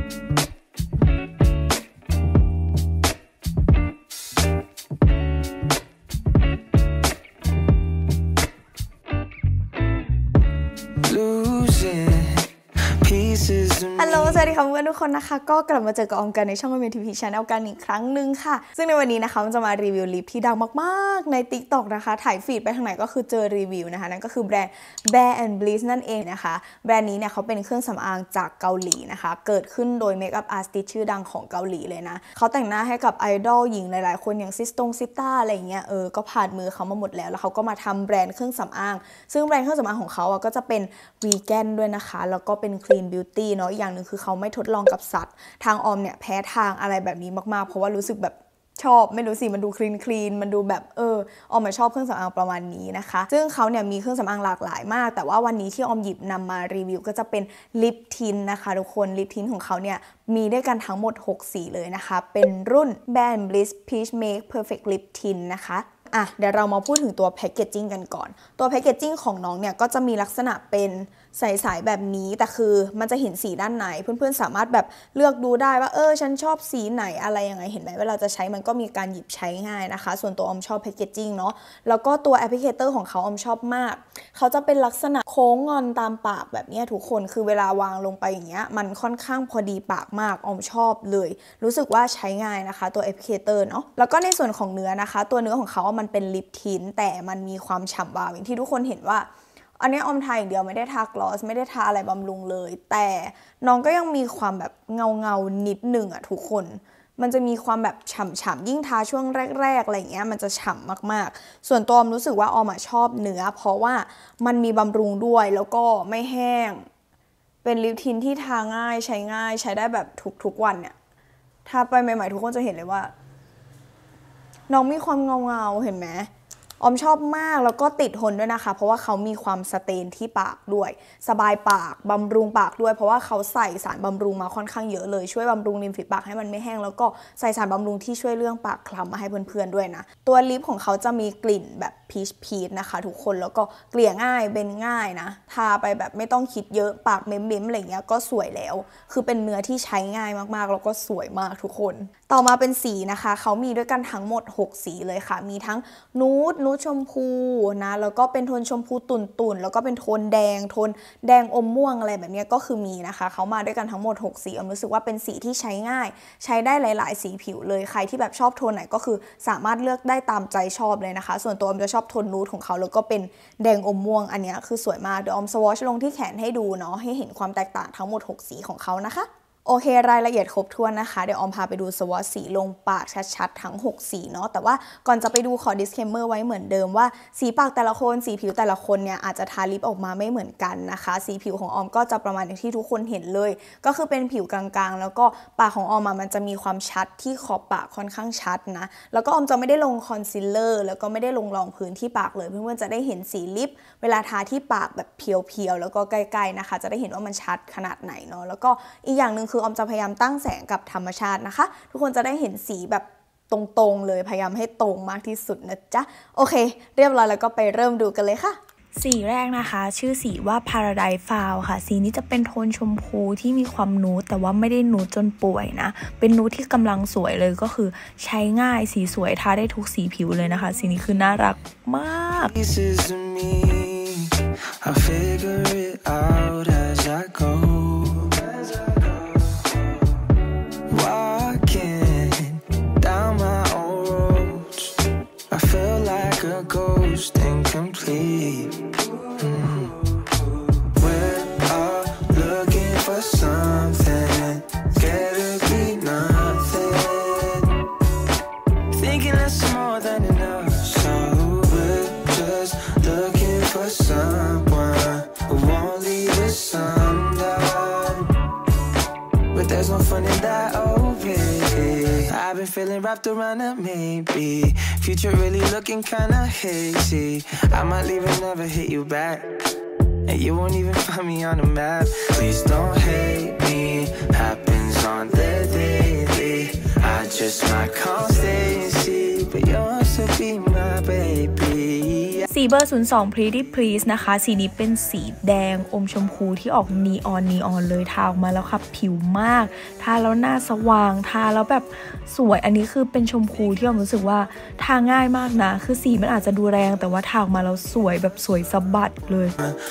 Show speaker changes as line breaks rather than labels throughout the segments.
ฮัลโหลสวัสดีค่ะเพื่อนทุกคนนะคะก็กลับมาเจอกับออมกันในช่อง MTP Channel กันอีกครั้งหนึ่งค่ะซึ่งในวันนี้นะคะมันจะมารีวิวลิปที่ดังมากๆใน TikTok นะคะถ่ายฟีดไปทางไหนก็คือเจอรีวิวนะคะนั่นก็คือแบรนด์ Bare and Bliss นั่นเองนะคะแบรนด์นี้เนี่ยเขาเป็นเครื่องสำอางจากเกาหลีนะคะเกิดขึ้นโดยเมคอัพอาร์ติสต์ชื่อดังของเกาหลีเลยนะเขาแต่งหน้าให้กับไอดอลหญิงหลายๆคนอย่างซิต้าอะไรเงี้ยก็ผ่านมือเขามาหมดแล้วเขาก็มาทำแบรนด์เครื่องสำอางซึ่งแบรนด์เครื่องสำอางของเขาก็จะเป็นวีแกนด้วยนะคะแล้วก็เป็น Clean Beauty เนาะอย่างนึงคือเขาไม่ทดลองกับสัตว์ทางออมเนี่ยแพ้ทางอะไรแบบนี้มากๆเพราะว่ารู้สึกแบบชอบไม่รู้สิมันดูคลีนมันดูแบบออมชอบเครื่องสำอางประมาณนี้นะคะซึ่งเขาเนี่ยมีเครื่องสำอางหลากหลายมากแต่ว่าวันนี้ที่ออมหยิบนำมารีวิวก็จะเป็นลิปทินนะคะทุกคนลิปทินของเขาเนี่ยมีด้วยกันทั้งหมด6สีเลยนะคะเป็นรุ่น Bare and Bliss Peach Make Perfect Lip Tint นะคะเดี๋ยวเรามาพูดถึงตัวแพคเกจจิ้งกันก่อนตัวแพคเกจจิ้งของน้องเนี่ยก็จะมีลักษณะเป็นใสๆแบบนี้แต่คือมันจะเห็นสีด้านในเพื่อนๆสามารถแบบเลือกดูได้ว่าฉันชอบสีไหนอะไรยังไงเห็นไหมเวลาจะใช้มันก็มีการหยิบใช้ง่ายนะคะส่วนตัวออมชอบแพคเกจจิ้งเนาะแล้วก็ตัวแอปพลิเคเตอร์ของเขาออมชอบมากเขาจะเป็นลักษณะโค้งงอนตามปากแบบนี้ทุกคนคือเวลาวางลงไปอย่างเงี้ยมันค่อนข้างพอดีปากมากออมชอบเลยรู้สึกว่าใช้ง่ายนะคะตัวแอปพลิเคเตอร์เนาะแล้วก็ในส่วนของเนื้อนะคะตัวเนื้อของเขามันเป็นลิปทินแต่มันมีความฉ่ำวาวอย่างที่ทุกคนเห็นว่าอันนี้ออมทาอย่างเดียวไม่ได้ทากลอสไม่ได้ทาอะไรบำรุงเลยแต่น้องก็ยังมีความแบบเงานิดหนึ่งทุกคนมันจะมีความแบบฉ่ำยิ่งทาช่วงแรกๆอะไรเงี้ยมันจะฉ่ำมากๆส่วนตัวออมรู้สึกว่าออมชอบเนื้อเพราะว่ามันมีบำรุงด้วยแล้วก็ไม่แห้งเป็นลิปทินที่ทาง่ายใช้ได้แบบทุกวันเนี่ยทาไปใหม่ๆทุกคนจะเห็นเลยว่าน้องมีความเงาเห็นไหมออมชอบมากแล้วก็ติดทนด้วยนะคะเพราะว่าเขามีความสเตนที่ปากด้วยสบายปากบำรุงปากด้วยเพราะว่าเขาใส่สารบำรุงมาค่อนข้างเยอะเลยช่วยบำรุงริมฝีปากให้มันไม่แห้งแล้วก็ใส่สารบำรุงที่ช่วยเรื่องปากคล้ำมาให้เพื่อนๆด้วยนะตัวลิปของเขาจะมีกลิ่นแบบพีชนะคะทุกคนแล้วก็เกลี่ยง่ายเบนง่ายนะทาไปแบบไม่ต้องคิดเยอะปากเม้มๆอะไรเงี้ยก็สวยแล้วคือเป็นเนื้อที่ใช้ง่ายมากๆแล้วก็สวยมากทุกคนต่อมาเป็นสีนะคะเขามีด้วยกันทั้งหมด6สีเลยค่ะมีทั้งนูดชมพูนะแล้วก็เป็นโทนชมพูตุ่นแล้วก็เป็นโทนแดงอมม่วงอะไรแบบนี้ก็คือมีนะคะเขามาด้วยกันทั้งหมด6สีออมรู้สึกว่าเป็นสีที่ใช้ง่ายใช้ได้หลายๆสีผิวเลยใครที่แบบชอบโทนไหนก็คือสามารถเลือกได้ตามใจชอบเลยนะคะส่วนตัวออมจะชอบโทนนูดของเขาแล้วก็เป็นแดงอมม่วงอันนี้คือสวยมากเดี๋ยวออมสวอชลงที่แขนให้ดูเนาะให้เห็นความแตกต่างทั้งหมด6สีของเขานะคะโอเครายละเอียดครบถ้วนนะคะเดี๋ยวออมพาไปดูสวอชสีลงปากชัดๆทั้ง6สีเนาะแต่ว่าก่อนจะไปดูขอ disclaimer ไว้เหมือนเดิมว่าสีปากแต่ละคนสีผิวแต่ละคนเนี่ยอาจจะทาลิปออกมาไม่เหมือนกันนะคะสีผิวของออมก็จะประมาณอย่างที่ทุกคนเห็นเลยก็คือเป็นผิวกลางๆแล้วก็ปากของออมมันจะมีความชัดที่ขอบปากค่อนข้างชัดนะแล้วก็ออมจะไม่ได้ลงคอนซีลเลอร์แล้วก็ไม่ได้ลงรองพื้นที่ปากเลยเพื่อนๆจะได้เห็นสีลิปเวลาทาที่ปากแบบเพียวๆแล้วก็ใกล้ๆนะคะจะได้เห็นว่ามันชัดขนาดไหนเนาะแล้วก็อีกอย่างนึงคือออมจะพยายามตั้งแสงกับธรรมชาตินะคะทุกคนจะได้เห็นสีแบบตรงๆเลยพยายามให้ตรงมากที่สุดนะจ๊ะโอเคเรียบร้อยแล้วก็ไปเริ่มดูกันเลยค่ะสีแรกนะคะชื่อสีว่า Paradise Flower ค่ะสีนี้จะเป็นโทนชมพูที่มีความนูดแต่ว่าไม่ได้นูดจนป่วยนะเป็นนูดที่กำลังสวยเลยก็คือใช้ง่ายสีสวยทาได้ทุกสีผิวเลยนะคะสีนี้คือน่ารักมาก There's no fun in that, oh baby. I've been feeling wrapped around a maybe. Future really looking kinda hazy. I might leave and never hit you back, and you won't even find me on the map. Please don't hate me. Happens on the daily. I just might call stay and see, but you'll also be my baby. สีเบอร์02 Pretty Please นะคะสีนี้เป็นสีแดงอมชมพูที่ออกนีออนเลยทาออกมาแล้วค่ะผิวมากทาแล้วหน้าสว่างทาแล้วแบบสวยอันนี้คือเป็นชมพูที่ออมรู้สึกว่าทาง่ายมากนะคือสีมันอาจจะดูแรงแต่ว่าทาออกมาแล้วสวยแบบสวยสะบัดเลย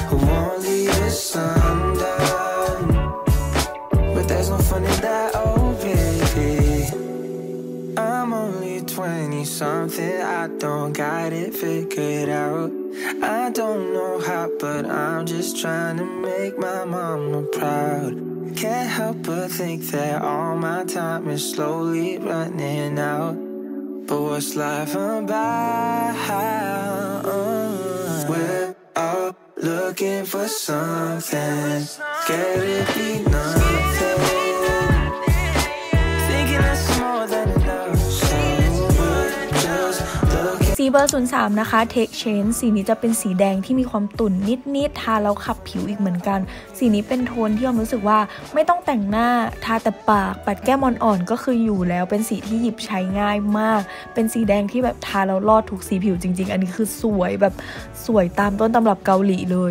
I'm only 20-something, I don't got it figured out. I don't know how, but I'm just trying to make my mama proud. Can't help but think that all my time is slowly running out. But what's life about? We're all looking for something, scared to be nothing.Thinking that's more than enough, so we're just looking.
สีเบอร์03นะคะ Take Change สีนี้จะเป็นสีแดงที่มีความตุ่นนิดทาแล้วขับผิวอีกเหมือนกันสีนี้เป็นโทนที่ออมรู้สึกว่าไม่ต้องแต่งหน้าทาแต่ปากปัดแก้มอ่อนๆก็คืออยู่แล้วเป็นสีที่หยิบใช้ง่ายมากเป็นสีแดงที่แบบทาแล้วรอดทุกสีผิวจริงๆอันนี้คือสวยแบบสวยตามต้นตำรับเกาหลีเลย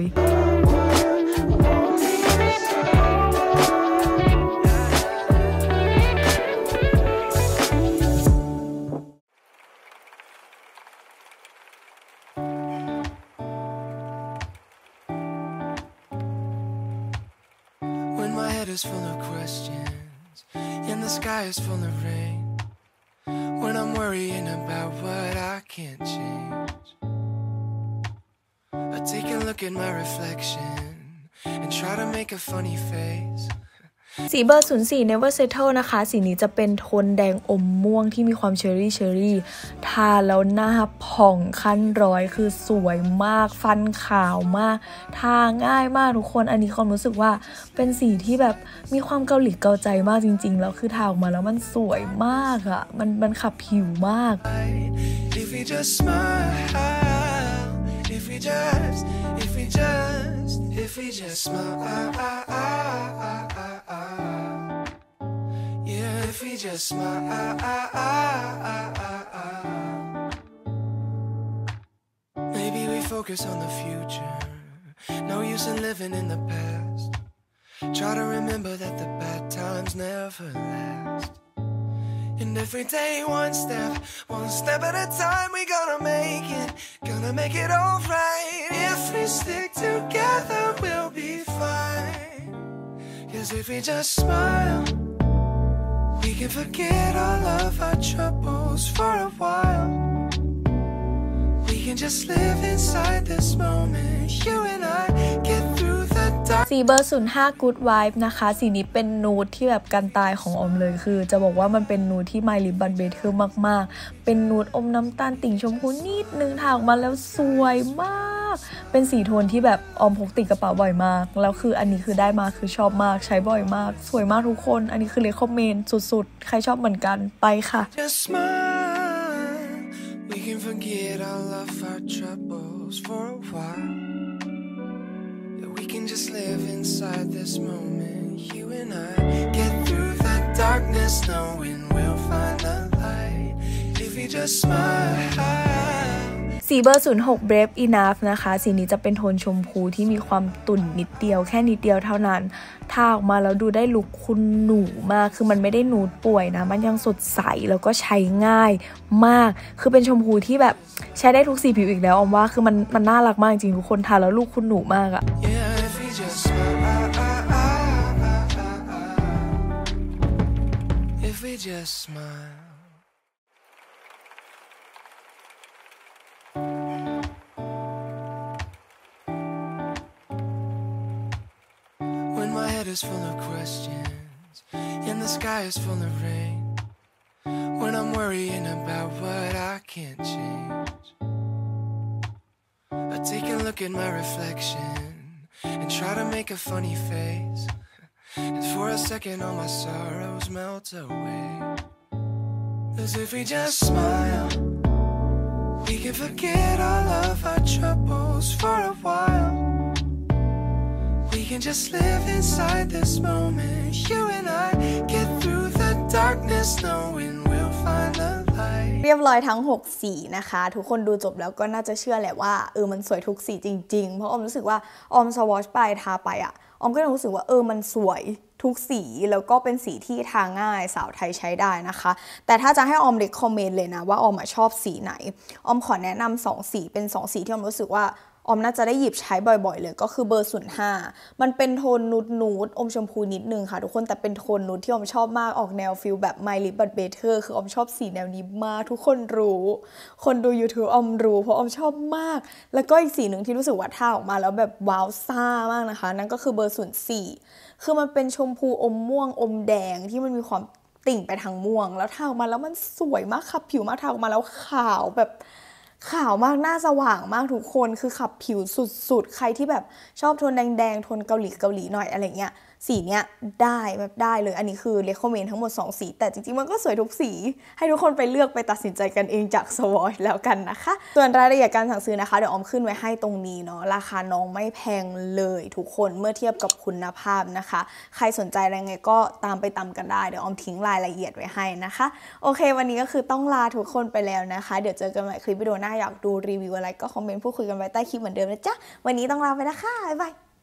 Is full of questions and the sky is full of rain. When I'm worrying about what I can't change, I take a look at my reflection and try to make a funny face.
สีเบอร์04 Never Settle นะคะสีนี้จะเป็นโทนแดงอมม่วงที่มีความเชอรี่ทาแล้วหน้าผ่องขั้นร้อยคือสวยมากฟันขาวมากทาง่ายมากทุกคนอันนี้ความรู้สึกว่าเป็นสีที่แบบมีความเกาหลีเกาใจมากจริงๆแล้วคือทาออกมาแล้วมันสวยมากอ่ะมันขับผิวมาก
If we just smile If we just smile Yeah, if we just smile Maybe we focus on the future No use in living in the past Try to remember that the bad times never last And every day one step at a time we gonna make it alright If we stick together we'll be fine Cause if we just smile We can forget all of our troubles for a while We can just live inside this moment You and I get through the dark
สีเบอร์05 Good Vibe นะคะสีนี้เป็นนูดที่แบบกันตายของออมเลยคือจะบอกว่ามันเป็นนูดที่ My Lip Balm Better มากๆเป็นนูดอมน้ำตาลติ่งชมพูนิดนึงทาออกมาแล้วสวยมากเป็นสีโทนที่แบบออมพกติดกระเป๋าบ่อยมากแล้วคืออันนี้คือได้มาคือชอบมากใช้บ่อยมากสวยมากทุกคนอันนี้คือrecommendสุดๆใครชอบเหมือนกันไปค่ะ
Just smile We can forget all of our troubles for a while Yeah, we can just live inside this moment You and I get through the darkness knowing we'll find the light If we just smile
สีเบอร์06 Brave Enough นะคะสีนี้จะเป็นโทนชมพูที่มีความตุ่นนิดเดียวแค่นิดเดียวเท่านั้นทาออกมาแล้วดูได้ลุคคุณหนูมากคือมันไม่ได้นูดป่วยนะมันยังสดใสแล้วก็ใช้ง่ายมากคือเป็นชมพูที่แบบใช้ได้ทุกสีผิวอีกแล้วออมว่าคือมันน่ารักมากจริงทุกคนทาแล้วลูกคุณหนูมากอะ
If we just smile When my head is full of questions and the sky is full of rain When I'm worrying about what I can't change I take a look at my reflection and try to make a funny face And for a second all my sorrows melt away As if we just smile We can forget all of our troubles for a while We can just live inside this moment You and I get through the darkness knowing we'll find the light
เรียบร้อยทั้ง6สีนะคะทุกคนดูจบแล้วก็น่าจะเชื่อแหละว่ามันสวยทุกสีจริงๆเพราะออมรู้สึกว่าออมสวอชไปทาไปออมก็รู้สึกว่ามันสวยทุกสีแล้วก็เป็นสีที่ทาง่ายสาวไทยใช้ได้นะคะแต่ถ้าจะให้ออมเรคคอมเมนต์เลยนะว่าออมชอบสีไหนออมขอแนะนำ2สีเป็น2สีที่ออมรู้สึกว่าออมน่าจะได้หยิบใช้บ่อยๆเลยก็คือเบอร์05มันเป็นโทนนูดอมชมพูนิดนึงค่ะทุกคนแต่เป็นโทนนูดที่ออมชอบมากออกแนวฟิลแบบ My Lip But Better คือออมชอบสีแนวนี้มากทุกคนรู้คนดู YouTube ออมรู้เพราะออมชอบมากแล้วก็อีกสีหนึ่งที่รู้สึกว่าทาออกมาแล้วแบบว้าวซ่ามากนะคะนั่นก็คือเบอร์04คือมันเป็นชมพูอมม่วงอมแดงที่มันมีความติ่งไปทางม่วงแล้วทาออกมาแล้วมันสวยมากขับผิวมากทาออกมาแล้วขาวแบบขาวมากหน้าสว่างมากทุกคนคือขับผิวสุดๆใครที่แบบชอบโทนแดงๆโทนเกาหลีหน่อยอะไรเงี้ยสีเนี้ยได้แบบได้เลยอันนี้คือเรคคอมเมนต์ทั้งหมด2สีแต่จริงๆมันก็สวยทุกสีให้ทุกคนไปเลือกไปตัดสินใจกันเองจากสวอชแล้วกันนะคะส่วนรายละเอียดการสั่งซื้อนะคะเดี๋ยวออมขึ้นไว้ให้ตรงนี้เนาะราคาน้องไม่แพงเลยทุกคนเมื่อเทียบกับคุณภาพนะคะใครสนใจอะไรไงก็ตามกันได้เดี๋ยวออมทิ้งรายละเอียดไว้ให้นะคะโอเควันนี้ก็คือต้องลาทุกคนไปแล้วนะคะเดี๋ยวเจอกันใหม่คลิปวิดีโอหน้าอยากดูรีวิวอะไรก็คอมเมนต์พูดคุยกันไว้ใต้คลิปเหมือนเดิมนะจ๊ะวันนี้ต้องลาไปนะคะบ๊ายบาย